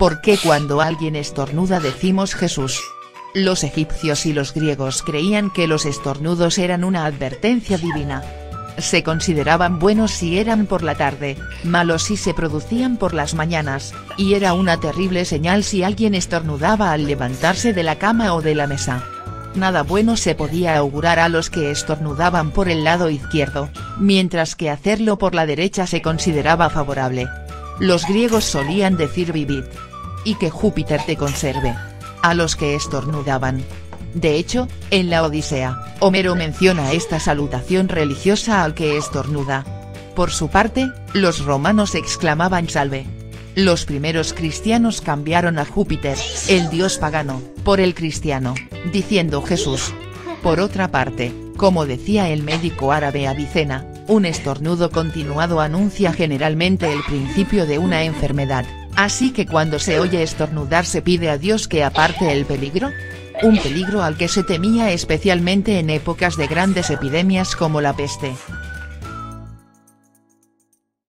¿Por qué cuando alguien estornuda decimos Jesús? Los egipcios y los griegos creían que los estornudos eran una advertencia divina. Se consideraban buenos si eran por la tarde, malos si se producían por las mañanas, y era una terrible señal si alguien estornudaba al levantarse de la cama o de la mesa. Nada bueno se podía augurar a los que estornudaban por el lado izquierdo, mientras que hacerlo por la derecha se consideraba favorable. Los griegos solían decir vivid. Y que Júpiter te conserve. A los que estornudaban. De hecho, en la Odisea, Homero menciona esta salutación religiosa al que estornuda. Por su parte, los romanos exclamaban salve. Los primeros cristianos cambiaron a Júpiter, el dios pagano, por el cristiano, diciendo Jesús. Por otra parte, como decía el médico árabe Avicena, un estornudo continuado anuncia generalmente el principio de una enfermedad, así que cuando se oye estornudar se pide a Dios que aparte el peligro. Un peligro al que se temía especialmente en épocas de grandes epidemias como la peste.